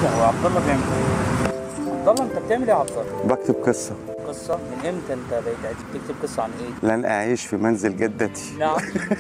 ده هو عبد الله بيعمل ايه؟ عبد الله انت بتعمل ايه يا عبد الله؟ بكتب قصة. قصة؟ من امتى انت بقيت عايز تكتب قصة عن ايه؟ لن أعيش في منزل جدتي. نعم.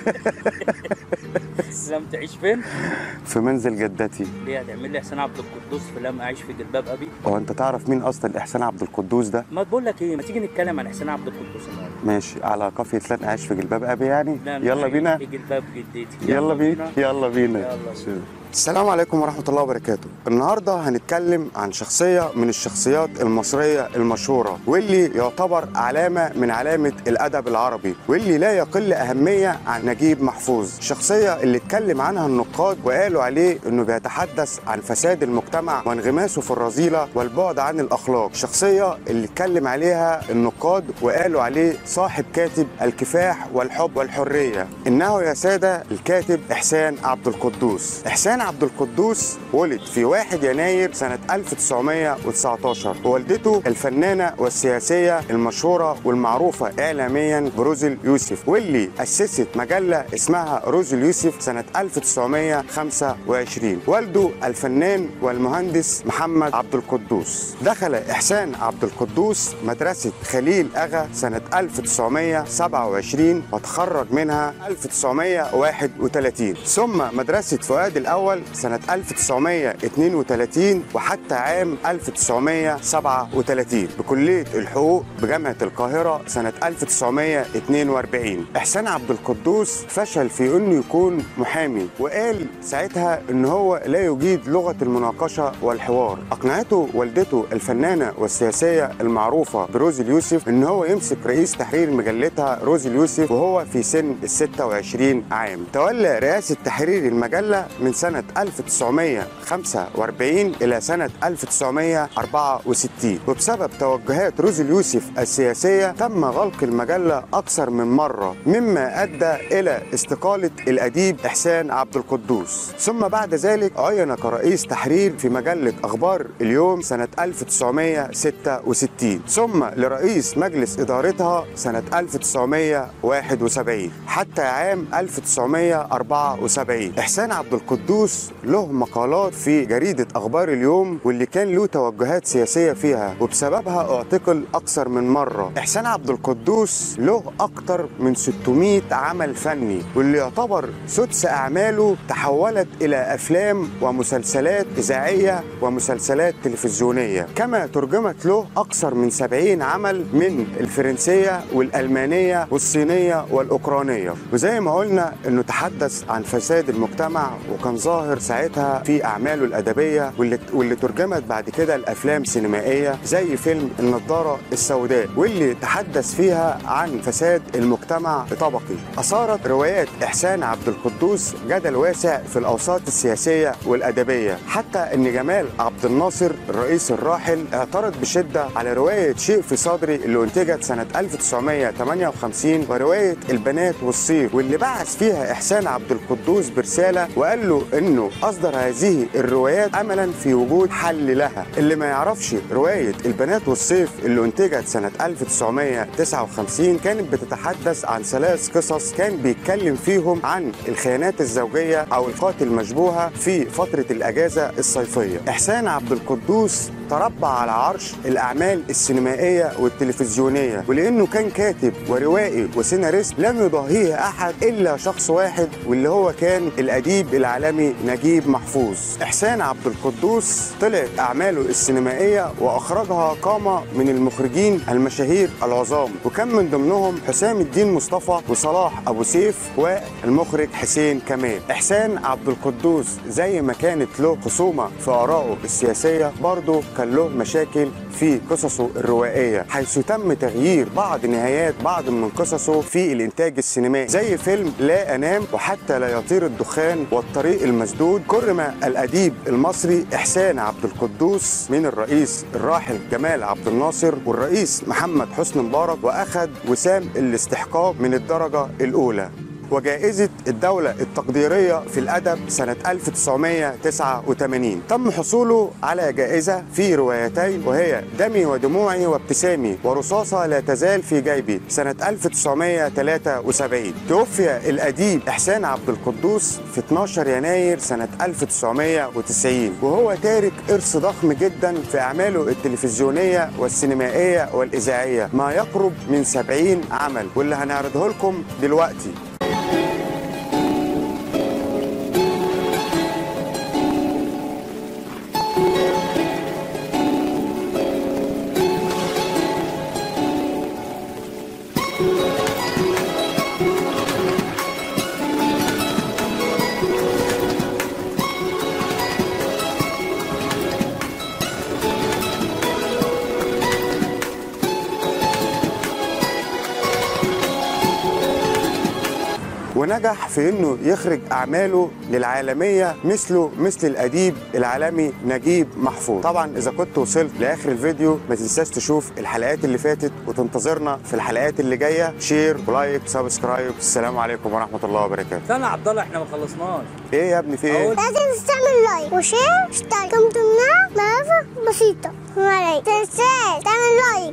لم تعيش فين؟ في منزل جدتي. ليه هتعمل لي احسان عبد القدوس في لم اعيش في جلباب ابي؟ هو أنت تعرف مين أصلا إحسان عبد القدوس ده؟ ما تقول لك ايه؟ ما تيجي نتكلم عن احسان عبد القدوس النهارده؟ ماشي، على قافية لن أعيش في جلباب أبي يعني؟ لن يلا أعيش بينا. في جلباب جدتي. يلا بينا. يلا بينا. يلا بينا. السلام عليكم ورحمة الله وبركاته. النهاردة هنتكلم عن شخصية من الشخصيات المصرية المشهورة، واللي يعتبر علامة من علامة الأدب العربي، واللي لا يقل أهمية عن نجيب محفوظ. الشخصية اللي اتكلم عنها النقاد وقالوا عليه إنه بيتحدث عن فساد المجتمع وانغماسه في الرذيلة والبعد عن الأخلاق. الشخصية اللي اتكلم عليها النقاد وقالوا عليه صاحب كاتب الكفاح والحب والحرية. إنه يا سادة الكاتب إحسان عبد القدوس. إحسان عبد القدوس ولد في 1 يناير سنة 1919، ووالدته الفنانة والسياسية المشهورة والمعروفة إعلاميا بروزي اليوسف، واللي أسست مجلة اسمها روزي اليوسف سنة 1925. والده الفنان والمهندس محمد عبد القدوس. دخل إحسان عبد القدوس مدرسة خليل أغا سنة 1927 وتخرج منها 1931، ثم مدرسة فؤاد الأول سنة 1932 وحتى عام 1937 بكلية الحقوق بجامعة القاهرة سنة 1942. إحسان عبد القدوس فشل في إنه يكون محامي، وقال ساعتها إن هو لا يجيد لغة المناقشة والحوار. أقنعته والدته الفنانة والسياسية المعروفة بروزي اليوسف إن هو يمسك رئيس تحرير مجلتها روزي اليوسف وهو في سن 26 عام. تولى رئاسة تحرير المجلة من سنة 1945 إلى سنة 1964، وبسبب توجهات روزي اليوسف السياسية تم غلق المجلة أكثر من مرة، مما أدى إلى استقالة الأديب إحسان عبد القدوس. ثم بعد ذلك عين كرئيس تحرير في مجلة أخبار اليوم سنة 1966، ثم لرئيس مجلس إدارتها سنة 1971 حتى عام 1974. إحسان عبد القدوس له مقالات في جريدة أخبار اليوم واللي كان له توجهات سياسية فيها، وبسببها اعتقل أكثر من مرة. إحسان عبد القدوس له أكثر من 600 عمل فني، واللي يعتبر سدس أعماله تحولت إلى أفلام ومسلسلات إذاعية ومسلسلات تلفزيونية، كما ترجمت له أكثر من 70 عمل من الفرنسية والألمانية والصينية والأوكرانية. وزي ما قلنا إنه تحدث عن فساد المجتمع، وكان ظاهر ساعتها في أعماله الأدبية واللي ترجمت بعد كده الأفلام سينمائية زي فيلم النضارة السوداء، واللي تحدث فيها عن فساد المجتمع الطبقي. أثارت روايات إحسان عبد القدوس جدل واسع في الأوساط السياسية والأدبية، حتى أن جمال عبد الناصر الرئيس الراحل اعترض بشدة على رواية شيء في صدري اللي انتجت سنة 1958 ورواية البنات والصيف، واللي بعث فيها إحسان عبد القدوس برسالة وقال له إنه أصدر هذه الروايات أملا في وجود حل لها. اللي ما يعرفش رواية البنات والصيف اللي انتجت سنة 1959 كانت بتتحدث عن 3 قصص كان بيتكلم فيهم عن الخيانات الزوجية أو القاتل المشبوهة في فترة الأجازة الصيفية. إحسان عبد القدوس تربع على عرش الأعمال السينمائية والتلفزيونية، ولأنه كان كاتب وروائي وسيناريست لم يضاهيه أحد إلا شخص واحد، واللي هو كان الأديب العالمي نجيب محفوظ. إحسان عبد القدوس طلعت أعماله السينمائية وأخرجها قامة من المخرجين المشاهير العظام، وكان من ضمنهم حسام الدين مصطفى وصلاح أبو سيف والمخرج حسين كمال. إحسان عبد القدوس زي ما كانت له خصومة في آرائه السياسية، برضه كان له مشاكل في قصصه الروائية، حيث تم تغيير بعض نهايات بعض من قصصه في الإنتاج السينمائي زي فيلم لا أنام وحتى لا يطير الدخان والطريق المسدود. كرم الأديب المصري إحسان عبد القدوس من الرئيس الراحل جمال عبد الناصر والرئيس محمد حسني مبارك، وأخذ وسام الاستحقاق من الدرجة الأولى. وجائزة الدولة التقديرية في الأدب سنة 1989. تم حصوله على جائزة في روايتين وهي دمي ودموعي وابتسامي ورصاصة لا تزال في جيبي سنة 1973. توفي الأديب إحسان عبد القدوس في 12 يناير سنة 1990، وهو تارك إرث ضخم جدا في أعماله التلفزيونية والسينمائية والإذاعية، ما يقرب من 70 عمل، واللي هنعرضه لكم دلوقتي. ونجح في انه يخرج اعماله للعالميه مثل الاديب العالمي نجيب محفوظ. طبعا اذا كنت وصلت لاخر الفيديو ما تنساش تشوف الحلقات اللي فاتت وتنتظرنا في الحلقات اللي جايه. شير ولايك وسبسكرايب. السلام عليكم ورحمه الله وبركاته. استنى يا عبد الله، احنا ما خلصناش. ايه يا ابني في ايه؟ لازم تعمل لايك وشير واشتراك. تمنع معرفة بسيطة. ما تنساش تعمل لايك